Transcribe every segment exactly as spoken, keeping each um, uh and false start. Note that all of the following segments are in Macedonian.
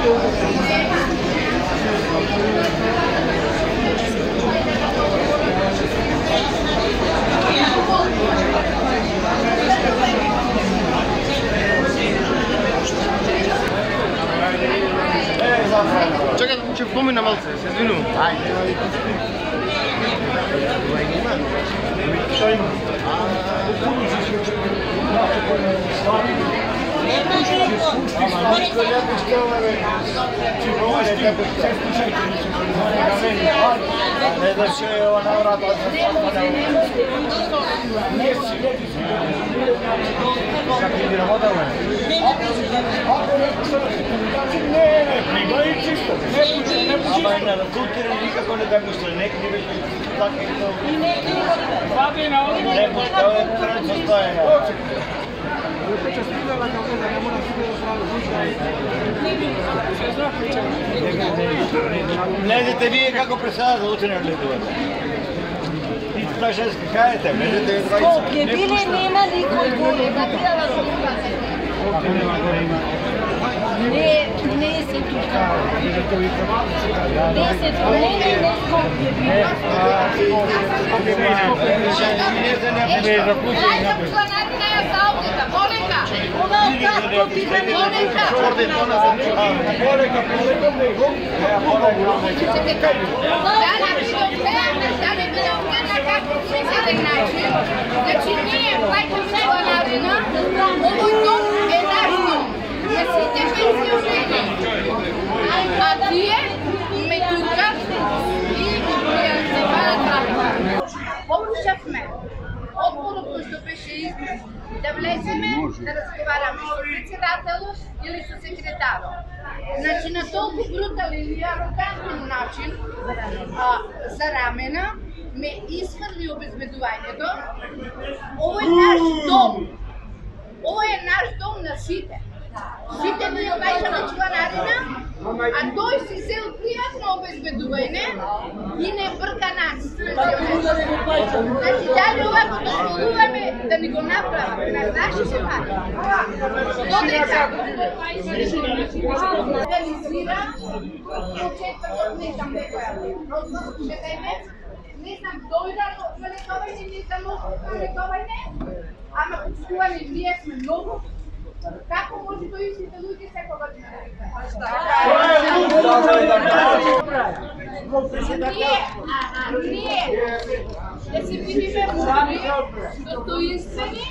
Čekaj, če pomina malce, se izvinjam. Što ima? Ne da će ova navrata od Ne, ne, priba i čisto. Ама и на култура никако не да мисля, нека не беше така и то. Не, това е пред състояние. Влезете вие како председател, утре не влезувате. И това ще скахаете, влезете вие двайсет. Скопје биле нема никој горе, да била Не, не се тука. Не се тука, не, не, не Скопје биле. Ајде, членарина ја заобдета, полека! Ова кратко пита не Полека! Полека, полека, него. Да не бидовме, да не бидовме на какъв смислен начин. Значи ние платиме членарина, овој дом е наш дом. На сите пенсионери. А тие ме туркат и се парат работа. Помушавме отборот кој што беше избран да влеземе да разговараме со председателот или со секретарот. Значи на толку брутален и арогантен начин а, за рамена ме изхврли обезбедувањето. Овој е наш дом. Овој е наш дом на сите. Сите ние плаќаме членарина, а тој си зел пријатно обезбедување и не брка нас. Значи, дали овако дозволуваме да ни го направат на нашите пари? Додека реализира почетокот, не знам некоја лекување, не знам дојда за лекување, не знам за лекување, ама почуваме ние сме многу. Како може тој истите луѓе секогаш да Ние, ние, да се бидиме мудри, достоинствени,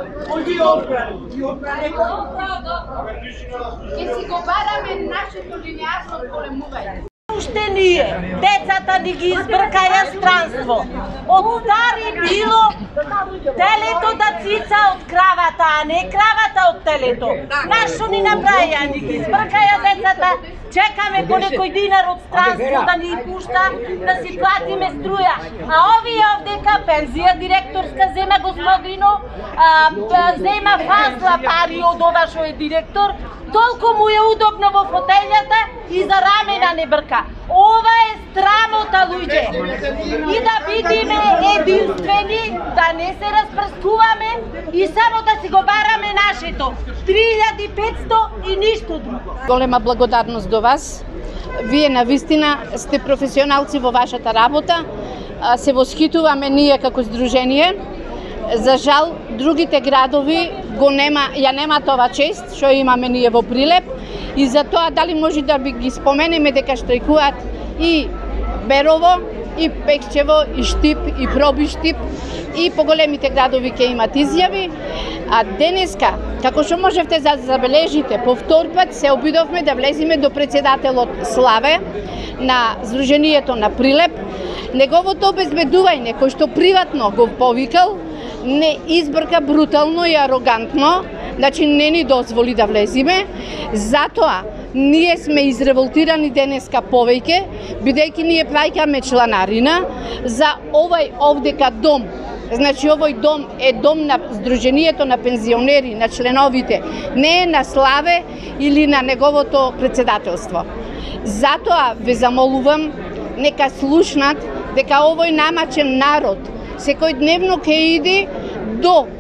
ќе си го бараме нашето линеарно полемување. Уште ние, децата ни ги избркаја странство. Од стари било телето да цица од кравата, а не кравата од телето. Нашо ни направија, ни ги избркаја децата, чекаме по некој динар од странство да ни пушта, да си платиме струја. А овие овдека пензија директорска зема господино, зема фазла пари од ова што е директор, толку му е удобно во фотелјата и за рамена не брка. Ова е срамота, луѓе. И да бидеме единствени, да не се распрскуваме и само да си го бараме нашето. три илјади и петсто и ништо друго. Голема благодарност до вас. Вие навистина сте професионалци во вашата работа. Се восхитуваме ние како здружение. За жал, другите градови го нема, ја нема това чест што имаме ние во Прилеп и затоа дали може да би ги споменеме дека штрајкуваат и Берово, и Пекчево, и Штип, и Пробиштип, и поголемите градови ќе имат изјави. А денеска, како што можевте да забележите, по втор пат се обидовме да влеземе до председателот Славе на Сдруженијето на Прилеп. Неговото обезбедување, кој што приватно го повикал, не избрка брутално и арогантно, значи не ни дозволи да влезиме. Затоа ние сме изреволтирани денеска повеќе, бидејќи ние плаќаме чланарина за овој овдека дом. Значи овој дом е дом на Сдруженијето на пензионери, на членовите, не е на Славе или на неговото председателство. Затоа ве замолувам, нека слушнат дека овој намачен народ секој дневно ќе иде до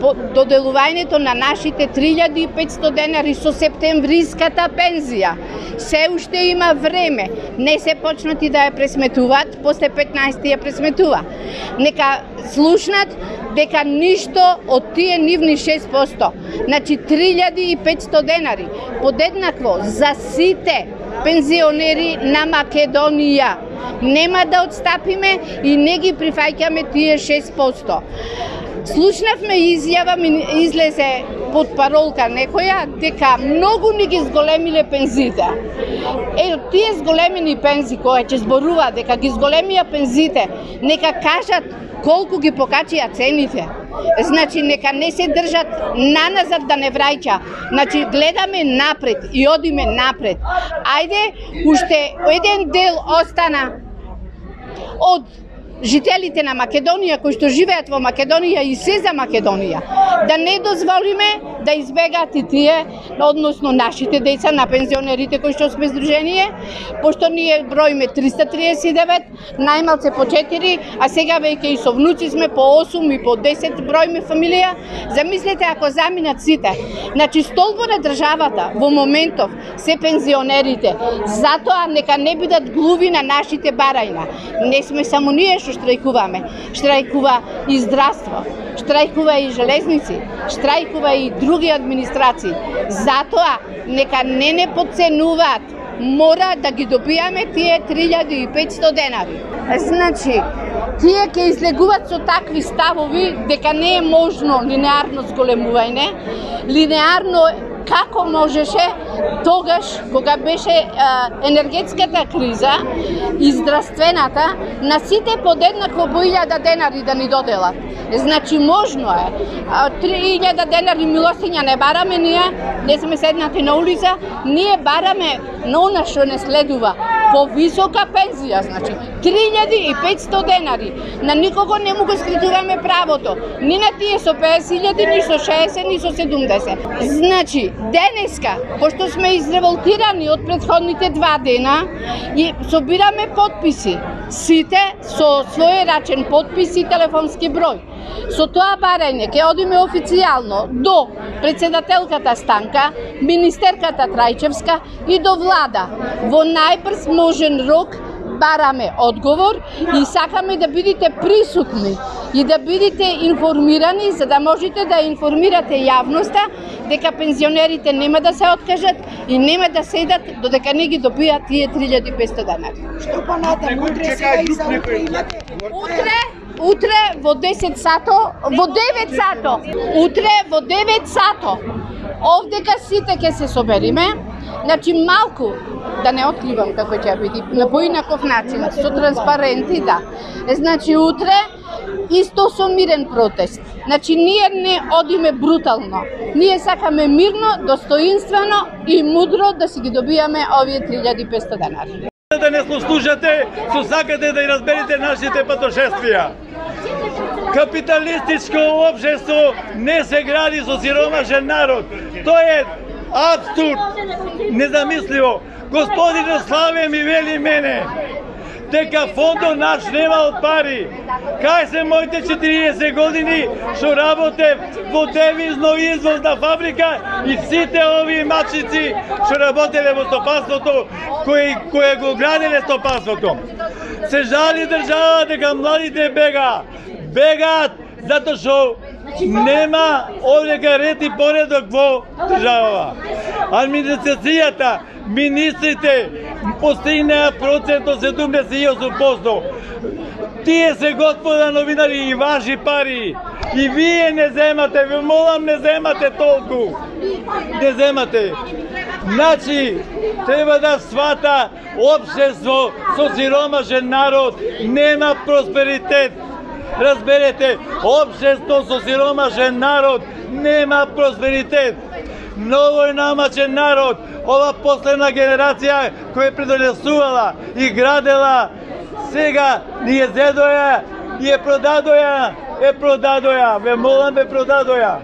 доделувањето на нашите три илјади и петстотини денари со септемвриската пензија. Се уште има време. Не се почнати да ја пресметуваат, после петнаесети ја пресметува. Нека слушнат дека ништо од тие нивни шест проценти, значи три илјади и петстотини денари, подеднакво за сите пензионери на Македонија. Нема да отстапиме и не ги прифаќаме тие шест проценти. Слушнавме изјава, излезе под паролка некоја, дека многу ни ги зголемиле пензиите. Е, тие зголемени пензии, кои ќе зборуваат дека ги зголемија пензиите, нека кажат колку ги покачија цените. Значи, нека не се држат наназад да не враќа. Значи, гледаме напред и одиме напред. Ајде, уште еден дел остана од жителите на Македонија, кои што живеат во Македонија и се за Македонија, да не дозволиме да избегаат и тие, односно нашите деца, на пензионерите кои што сме здружение, пошто ние броиме триста триесет и девет, најмалце по четири, а сега веќе и со внуци сме по осум и по десет броиме фамилија. Замислете ако заминат сите. Значи, столбо на државата во моментов се пензионерите. Затоа нека не бидат глуви на нашите барајна. Не сме само ние што штрајкуваме. Штрајкува и здравство, штрајкува и железници, штрајкува и други администрации. Затоа нека не не подценуваат. Мора да ги добијаме тие три илјади и петстотини денари. Значи, тие ќе излегуваат со такви ставови дека не е можно линеарно зголемување. Линеарно како можеше тогаш кога беше а, енергетската криза и здравствената, на сите подеднакво по илјада денари да ни доделат. Значи можно е. три илјади денари милостиња не бараме ние, не сме седнати на улица, ние бараме на она што не следува, повисока пензија, значи три илјади и петстотини денари. На никого не му го скритуваме правото, ни на тие со песет илјади, ни со шеесет, ни со седумдесет. Значи, денеска, пошто сме изреволтирани од претходните два дена и собираме подписи, сите со својрачен подпис и телефонски број. Со тоа барање ќе одиме официјално до председателката Станка, министерката Трајчевска и до влада. Во најбрз можен рок бараме одговор и сакаме да бидете присутни и да бидете информирани, за да можете да информирате јавноста дека пензионерите нема да се откажат и нема да седат додека не ги добијат тие три илјади и петстотини денари. Што понатаму, утре сега и за утре имате? Утре, утре во десет сато, во девет сато, утре во девет сато, овдека сите ќе се собериме. Значи малку, да не откривам како ќе биде, на поинаков начин, со транспаренти, да. Значи утре исто со мирен протест. Значи ние не одиме брутално. Ние сакаме мирно, достоинствено и мудро да си ги добијаме овие три илјади и петстотини денари. Да не слушате, со сакате да и разберете нашите патошествија. Капиталистичко општество не се гради со сиромашен народ. Тоа е апсурд, незамисливо. Господине Славе ми вели мене дека фондот наш нема од пари. Кај се моите четириесет години што работев во девизно-извозна фабрика и сите овие мачици што работеле во стопанството, кои, кои го граделе стопанството. Се жали држава дека младите бега. Бегаат затоа што нема овдека ред и поредок во држава. Администрацијата, министрите постигнаа процент од седумдесет и осум проценти. Тие се, господа новинари, и ваши пари. И вие не земате, ве молам, не земате толку. Не земате. Значи, треба да свата општество со сиромашен народ нема просперитет. Разберете, општество со сиромашен народ нема просперитет. Новој намачен народ, ова последна генерација која предонесувала и градела, сега ни е зедоја и е продадоја, е продадоја, ве молам, ве продадоја.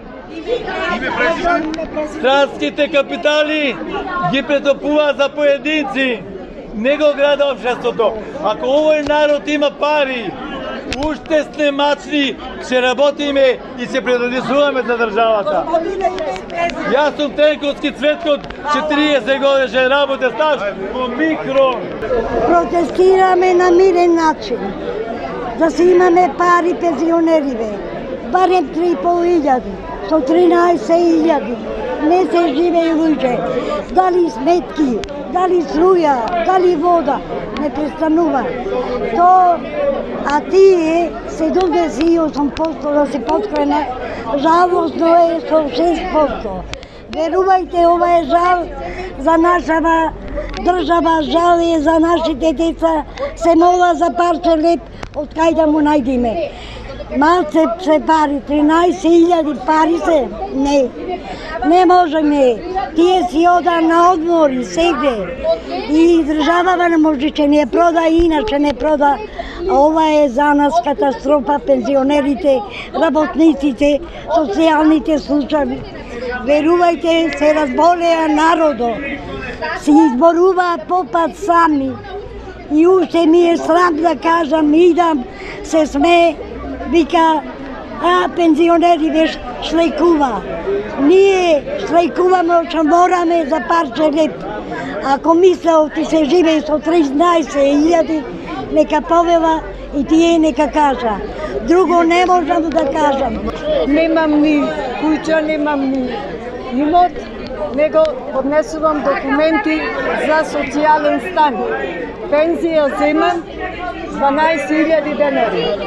Странските капитали ги претопуваат за поединци, не го града општеството. Ако овој народ има пари, Уште сте мачни, ще работиме и се предадисуваме за државата. Јас сум Тенковски Цветкот, четириесет годишен работен стаж по микро. Протестираме на мирен начин. Да си имаме пари пензионериве. Барем три и пол илјади, со тринаесет илјади. Не се живее луѓе. Дали сметки, дали струја, дали вода, не престанува. То, а тие седумдесет и осум проценти да се подкрене, жалосно е со шест проценти. Верувајте, ова е жал за нашава држава, жал е за нашите деца, се мола за парче леп, од кај да му најдиме. Малце се пари, тринаесет илјади пари се, не. Не можеме, тие си ода на одмори, сегде. И државава не може, че не прода, иначе не прода. А ова е за нас катастрофа, пензионерите, работниците, социјалните служби. Верувајте, се разболеа народо. Се изборуваат попат сами. И уште ми е срам да кажам, идам, се сме, вика, а пензионери веш шлејкува. Ние шлејкуваме, че мораме за парче леп. Ако мислел ти се живее со тринаесет илјади, нека повела и тие нека кажа. Друго не можам да кажам. Немам ни куќа, немам ни имот, него поднесувам документи за социјален стан. Пензија земам дванаесет илјади денари.